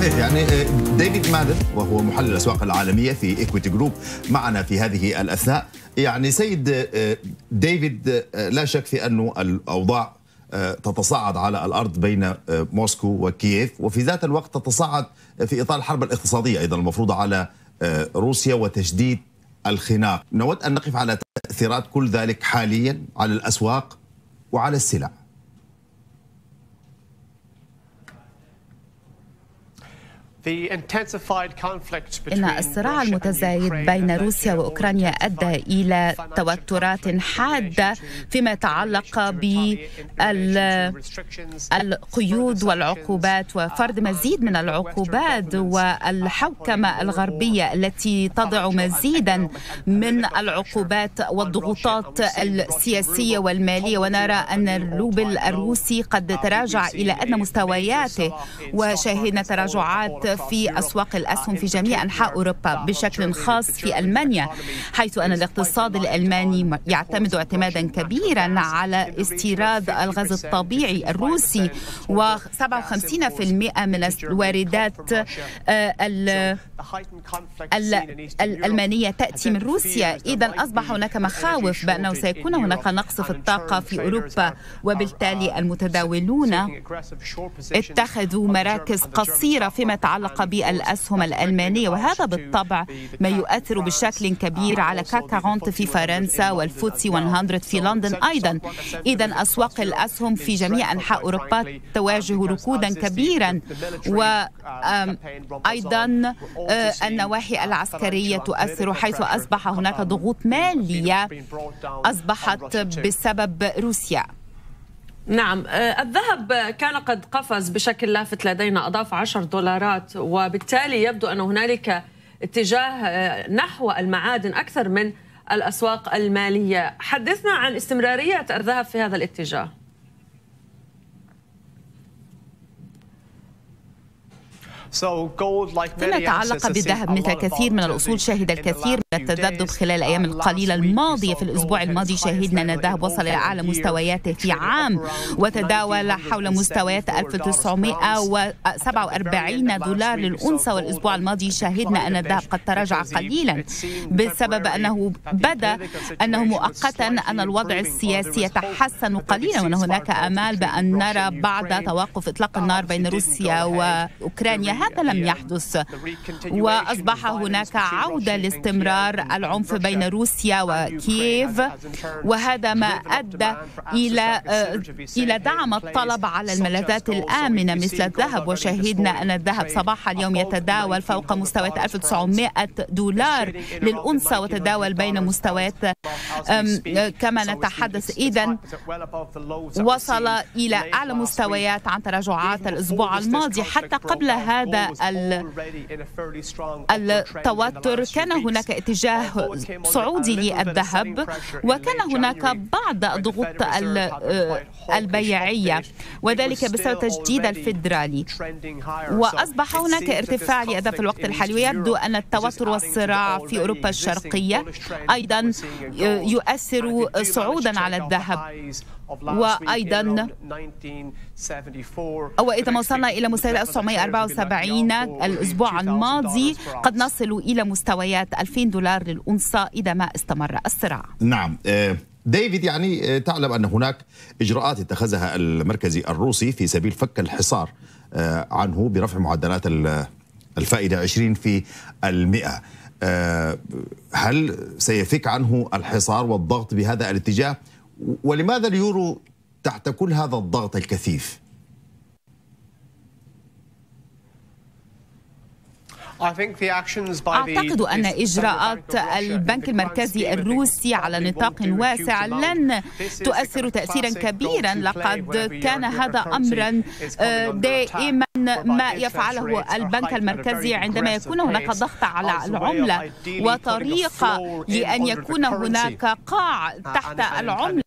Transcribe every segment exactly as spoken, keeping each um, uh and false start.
صحيح. يعني ديفيد مادر وهو محلل الأسواق العالمية في إيكويتي جروب معنا في هذه الأثناء. يعني سيد ديفيد، لا شك في أنه الأوضاع تتصاعد على الأرض بين موسكو وكييف، وفي ذات الوقت تتصاعد في إطار الحرب الاقتصادية أيضا المفروضة على روسيا وتجديد الخناق. نود أن نقف على تأثيرات كل ذلك حاليا على الأسواق وعلى السلع. إن الصراع المتزايد بين روسيا وأوكرانيا أدى إلى توترات حادة فيما يتعلق بالقيود والعقوبات وفرض مزيد من العقوبات والحوكمة الغربية التي تضع مزيدا من العقوبات والضغوطات السياسية والمالية. ونرى أن الروبل الروسي قد تراجع إلى أدنى مستوياته، وشاهدنا تراجعات في أسواق الأسهم في جميع أنحاء أوروبا، بشكل خاص في ألمانيا، حيث أن الاقتصاد الألماني يعتمد اعتمادا كبيرا على استيراد الغاز الطبيعي الروسي، وسبعة وخمسين بالمئة من الواردات الألمانية تأتي من روسيا. إذن أصبح هناك مخاوف بأنه سيكون هناك نقص في الطاقة في أوروبا، وبالتالي المتداولون اتخذوا مراكز قصيرة فيما يتعلق بالأسهم الألمانية، وهذا بالطبع ما يؤثر بشكل كبير على كاك أربعين في فرنسا والفوتسي مئة في لندن أيضا. إذن أسواق الأسهم في جميع أنحاء أوروبا تواجه ركودا كبيرا، وأيضا النواحي العسكرية تؤثر، حيث أصبح هناك ضغوط مالية أصبحت بسبب روسيا. نعم، الذهب كان قد قفز بشكل لافت لدينا، أضاف عشر دولارات، وبالتالي يبدو أن هنالك اتجاه نحو المعادن أكثر من الأسواق المالية. حدثنا عن استمرارية الذهب في هذا الاتجاه. فيما يتعلق بالذهب، مثل كثير من الأصول شهد الكثير من التذبذب خلال الأيام القليلة الماضية. في الأسبوع الماضي شهدنا أن الذهب وصل إلى أعلى مستوياته في عام، وتداول حول مستويات ألف وتسعمئة وسبعة وأربعين دولار للأونصة. والأسبوع الماضي شهدنا أن الذهب قد تراجع قليلا بسبب أنه بدا أنه مؤقتا أن الوضع السياسي يتحسن قليلا، وأن هناك آمال بأن نرى بعد توقف إطلاق النار بين روسيا وأوكرانيا. هذا لم يحدث، وأصبح هناك عودة لاستمرار العنف بين روسيا وكييف، وهذا ما أدى إلى إلى دعم الطلب على الملاذات الآمنة مثل الذهب. وشهدنا أن الذهب صباح اليوم يتداول فوق مستويات ألف وتسعمئة دولار للأونصة، وتداول بين مستويات كما نتحدث إذن وصل إلى أعلى مستويات عن تراجعات الأسبوع الماضي. حتى قبل هذا التوتر كان هناك اتجاه صعودي للذهب، وكان هناك بعض الضغوط البيعية، وذلك بسبب تجديد الفيدرالي، وأصبح هناك ارتفاع لأداء في الوقت الحالي. ويبدو أن التوتر والصراع في أوروبا الشرقية أيضا يؤثر صعودا على الذهب. وأيضا وإذا وصلنا إلى مستويات ألف وتسعمئة وأربعة وسبعين الأسبوع الماضي قد نصل إلى مستويات ألفين دولار للأونصة إذا ما استمر الصراع. نعم ديفيد، يعني تعلم أن هناك إجراءات اتخذها المركزي الروسي في سبيل فك الحصار عنه برفع معدلات الفائدة عشرين في المئة. هل سيفك عنه الحصار والضغط بهذا الاتجاه؟ ولماذا اليورو تحت كل هذا الضغط الكثيف؟ أعتقد أن إجراءات البنك المركزي الروسي على نطاق واسع لن تؤثر تأثيرا كبيرا. لقد كان هذا أمرا دائما ما يفعله البنك المركزي عندما يكون هناك ضغط على العملة، وطريقة لأن يكون هناك قاع تحت العملة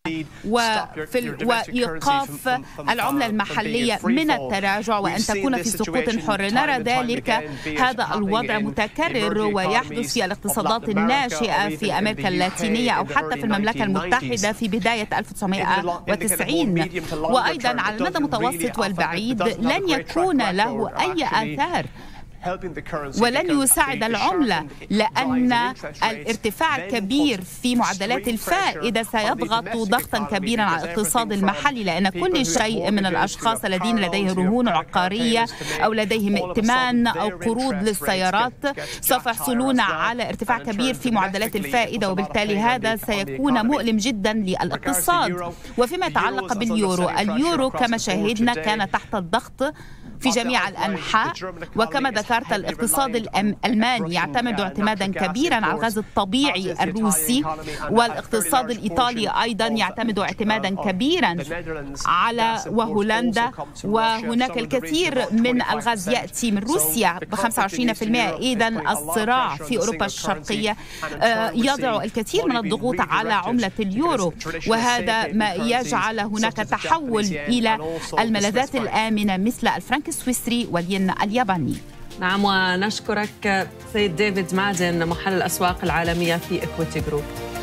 وإيقاف العملة المحلية من التراجع وأن تكون في سقوط حر. نرى ذلك هذا الوضع متكرر ويحدث في الاقتصادات الناشئة في أمريكا اللاتينية أو حتى في المملكة المتحدة في بداية ألف وتسعمئة وتسعين. وأيضا على المدى المتوسط والبعيد لن يكون له أي آثار ولن يساعد العملة، لأن الارتفاع الكبير في معدلات الفائدة سيضغط ضغطا كبيرا على الاقتصاد المحلي، لأن كل شيء من الأشخاص الذين لديهم رهون عقارية أو لديهم ائتمان أو قروض للسيارات سوف يحصلون على ارتفاع كبير في معدلات الفائدة، وبالتالي هذا سيكون مؤلم جدا للاقتصاد. وفيما يتعلق باليورو، اليورو كما شاهدنا كان تحت الضغط في جميع الأنحاء، وكما ذكرت الاقتصاد الألماني يعتمد اعتمادا كبيرا على الغاز الطبيعي الروسي، والاقتصاد الإيطالي أيضا يعتمد اعتمادا كبيرا على وهولندا، وهناك الكثير من الغاز يأتي من روسيا ب خمسة وعشرين بالمئة. إذن الصراع في أوروبا الشرقية يضع الكثير من الضغوط على عملة اليورو، وهذا ما يجعل هناك تحول إلى الملاذات الآمنة مثل الفرنك السويسري والين الياباني. نعم، ونشكرك سيد ديفيد مادن محلل الأسواق العالمية في إكويتي جروب.